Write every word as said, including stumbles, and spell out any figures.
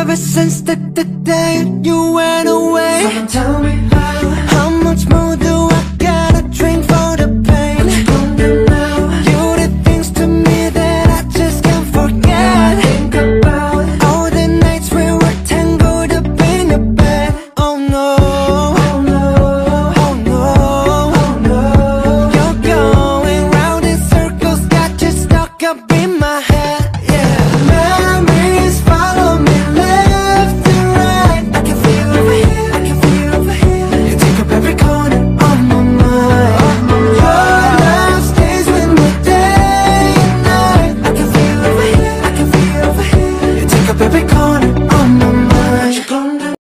ever since the, the day you went away. So tell me how